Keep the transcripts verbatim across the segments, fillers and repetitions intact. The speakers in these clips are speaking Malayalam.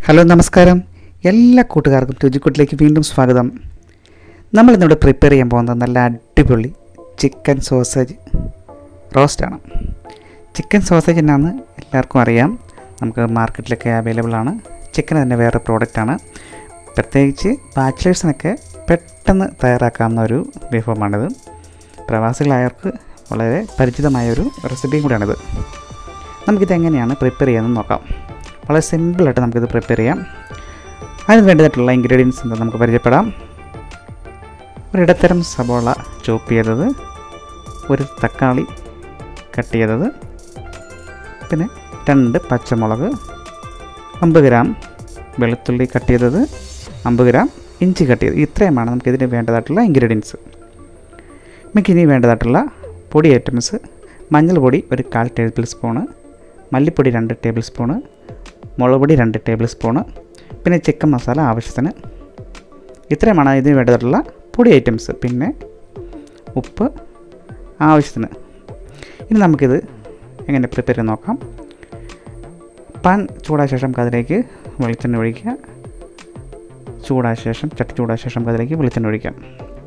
ഹലോ നമസ്കാരം എല്ലാ കൂട്ടുകാർക്കും രുചിക്കൂട്ടിലേക്ക് വീണ്ടും സ്വാഗതം. നമ്മളിന്നിവിടെ പ്രിപ്പയർ ചെയ്യാൻ പോകുന്നത് നല്ല അടിപൊളി ചിക്കൻ സോസേജ് റോസ്റ്റാണ്. ചിക്കൻ സോസേജ് എന്നാന്ന് എല്ലാവർക്കും അറിയാം, നമുക്ക് മാർക്കറ്റിലൊക്കെ അവൈലബിൾ ആണ്. ചിക്കൻ തന്നെ വേറെ പ്രോഡക്റ്റാണ്. പ്രത്യേകിച്ച് ബാച്ചിലേഴ്സിനൊക്കെ പെട്ടെന്ന് തയ്യാറാക്കാവുന്ന ഒരു വിഭവമാണിത്. പ്രവാസികളായവർക്ക് വളരെ പരിചിതമായൊരു റെസിപ്പിയും കൂടിയാണിത്. നമുക്കിതെങ്ങനെയാണ് പ്രിപ്പയർ ചെയ്യാമെന്ന് നോക്കാം. വളരെ സിമ്പിളായിട്ട് നമുക്കിത് പ്രിപ്പയർ ചെയ്യാം. അതിന് വേണ്ടതായിട്ടുള്ള ഇൻഗ്രീഡിയൻസ് എന്താ നമുക്ക് പരിചയപ്പെടാം. ഒരിടത്തരം സബോള ചോപ്പ് ചെയ്തത്, ഒരു തക്കാളി കട്ട് ചെയ്തത്, പിന്നെ രണ്ട് പച്ചമുളക്, അമ്പത് ഗ്രാം വെളുത്തുള്ളി കട്ട് ചെയ്തത്, അമ്പത് ഗ്രാം ഇഞ്ചി കട്ട് ചെയ്തത്. ഇത്രയുമാണ് നമുക്കിതിന് വേണ്ടതായിട്ടുള്ള ഇൻഗ്രീഡിയൻസ്. നമുക്കിനി വേണ്ടതായിട്ടുള്ള പൊടി ഐറ്റംസ്: മഞ്ഞൾപ്പൊടി ഒരു കാൽ ടേബിൾ സ്പൂണ്, മല്ലിപ്പൊടി രണ്ട് ടേബിൾ സ്പൂണ്, മുളക് പൊടി രണ്ട് ടേബിൾ സ്പൂണ്, പിന്നെ ചിക്കൻ മസാല ആവശ്യത്തിന്. ഇത്രയുമാണ് ഇതിന് വേണ്ടതായിട്ടുള്ള പൊടി ഐറ്റംസ്. പിന്നെ ഉപ്പ് ആവശ്യത്തിന്. ഇനി നമുക്കിത് എങ്ങനെ പ്രിപ്പയർ ചെയ്ത് നോക്കാം. പാൻ ചൂടായ ശേഷം അതിലേക്ക് വെളിച്ചെണ്ണ ഒഴിക്കുക. ചൂടായ ശേഷം ചട്ടി ചൂടായ ശേഷം അതിലേക്ക് വെളിച്ചെണ്ണ ഒഴിക്കാം.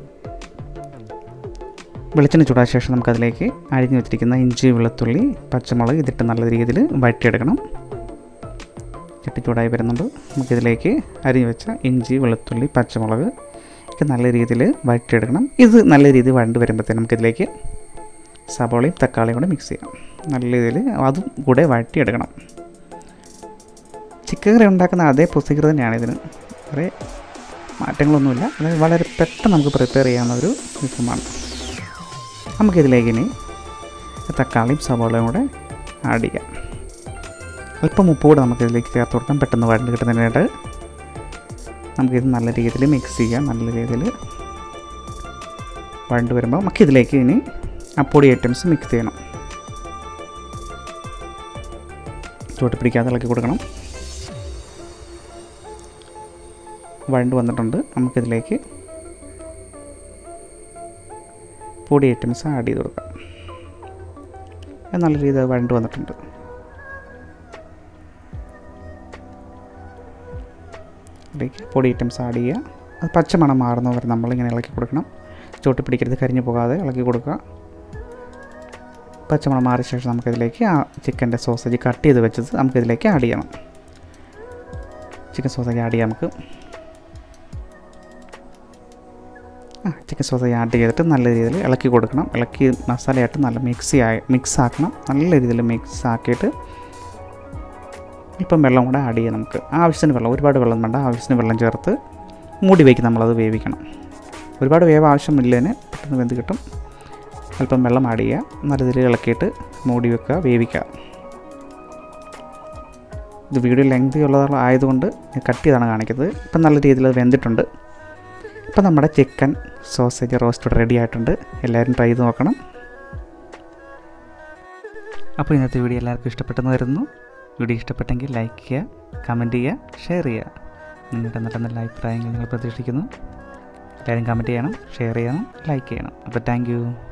വെളിച്ചെണ്ണ ചൂടായ ശേഷം നമുക്കതിലേക്ക് അരിഞ്ഞു വെച്ചിരിക്കുന്ന ഇഞ്ചി, വെളുത്തുള്ളി, പച്ചമുളക് ഇതിട്ട് നല്ല രീതിയിൽ വഴറ്റിയെടുക്കണം. ചട്ടി ചൂടായി വരുന്നുണ്ട്. നമുക്കിതിലേക്ക് അരിഞ്ഞു വെച്ച ഇഞ്ചി, വെളുത്തുള്ളി, പച്ചമുളക് ഒക്കെ നല്ല രീതിയിൽ വഴറ്റിയെടുക്കണം. ഇത് നല്ല രീതിയിൽ വഴണ്ട് വരുമ്പോഴത്തേനും നമുക്കിതിലേക്ക് സബോളയും തക്കാളിയും കൂടെ മിക്സ് ചെയ്യാം. നല്ല രീതിയിൽ അതും കൂടെ വഴറ്റിയെടുക്കണം. ചിക്കൻ കറി ഉണ്ടാക്കുന്ന അതേ പ്രൊസീജിയർ തന്നെയാണ് ഇതിന്, കുറേ മാറ്റങ്ങളൊന്നുമില്ല. അതായത് വളരെ പെട്ടെന്ന് നമുക്ക് പ്രിപ്പയർ ചെയ്യാവുന്ന ഒരു വിഭവമാണ്. നമുക്കിതിലേക്ക് ഇനി തക്കാളിയും സബോളയും കൂടെ ആഡ് ചെയ്യാം. അല്പം ഉപ്പ് കൂടെ നമുക്കിതിലേക്ക് ചേർത്ത് കൊടുക്കാം. പെട്ടെന്ന് വഴണ്ട് കിട്ടുന്നതിനായിട്ട് നമുക്കിത് നല്ല രീതിയിൽ മിക്സ് ചെയ്യാം. നല്ല രീതിയിൽ വഴണ്ട് വരുമ്പോൾ നമുക്കിതിലേക്ക് ഇനി ആ പൊടി ഐറ്റംസ് മിക്സ് ചെയ്യണം. ചൂട്ട് പിടിക്കാതെ ഇളക്കി കൊടുക്കണം. വഴണ്ട് വന്നിട്ടുണ്ട്. നമുക്കിതിലേക്ക് പൊടി ഐറ്റംസ് ആഡ് ചെയ്ത് കൊടുക്കാം. നല്ല രീതിയിൽ വഴണ്ട് വന്നിട്ടുണ്ട്. അതിലേക്ക് പൊടി ഐറ്റംസ് ആഡ് ചെയ്യുക. അത് പച്ചമണം മാറുന്നവരെ നമ്മളിങ്ങനെ ഇളക്കി കൊടുക്കണം. ചൂട്ട് പിടിക്കരുത്, കരിഞ്ഞു പോകാതെ ഇളക്കി കൊടുക്കുക. പച്ചമണം മാറിയ ശേഷം നമുക്കിതിലേക്ക് ആ ചിക്കൻ്റെ സോസേജ് കട്ട് ചെയ്ത് വെച്ചത് നമുക്കിതിലേക്ക് ആഡ് ചെയ്യണം. ചിക്കൻ സോസേജ് ആഡ് ചെയ്യാം. നമുക്ക് ആ ചിക്കൻ സോസേജ് ആഡ് ചെയ്തിട്ട് നല്ല രീതിയിൽ ഇളക്കി കൊടുക്കണം. ഇളക്കി മസാലയായിട്ട് നല്ല മിക്സ് ആയി മിക്സ് ആക്കണം. നല്ല രീതിയിൽ മിക്സ് ആക്കിയിട്ട് ഇപ്പം വെള്ളം കൂടെ ആഡ് ചെയ്യാം. നമുക്ക് ആവശ്യത്തിന് വെള്ളം, ഒരുപാട് വെള്ളം വേണ്ട, ആവശ്യത്തിന് വെള്ളം ചേർത്ത് മൂടി വയ്ക്കും. നമ്മളത് വേവിക്കണം. ഒരുപാട് വേവ് ആവശ്യമില്ലതിന്, പെട്ടെന്ന് വെന്ത് കിട്ടും. അല്പം വെള്ളം ആഡ് ചെയ്യുക. നല്ല രീതിയിൽ ഇളക്കിയിട്ട് മൂടി വെക്കുക, വേവിക്കുക. ഇത് വീഡിയോ ലെങ്തി ഉള്ളത് ആയതുകൊണ്ട് കട്ട് ചെയ്താണ് കാണിക്കുന്നത്. ഇപ്പം നല്ല രീതിയിൽ അത് വെന്തിട്ടുണ്ട്. ഇപ്പം നമ്മുടെ ചിക്കൻ സോസേജ് റോസ്റ്റ് റെഡി ആയിട്ടുണ്ട്. എല്ലാവരും ട്രൈ ചെയ്ത് നോക്കണം. അപ്പോൾ ഇന്നത്തെ വീഡിയോ എല്ലാവർക്കും ഇഷ്ടപ്പെട്ടെന്ന് വരുന്നു. വീഡിയോ ഇഷ്ടപ്പെട്ടെങ്കിൽ ലൈക്ക് ചെയ്യുക, കമൻറ്റ് ചെയ്യുക, ഷെയർ ചെയ്യുക. നിങ്ങളുടെ നല്ല നല്ല അഭിപ്രായങ്ങൾ നിങ്ങൾ പ്രതീക്ഷിക്കുന്നു. എല്ലാവരും കമൻറ്റ് ചെയ്യണം, ഷെയർ ചെയ്യണം, ലൈക്ക് ചെയ്യണം. അപ്പോൾ താങ്ക് യു.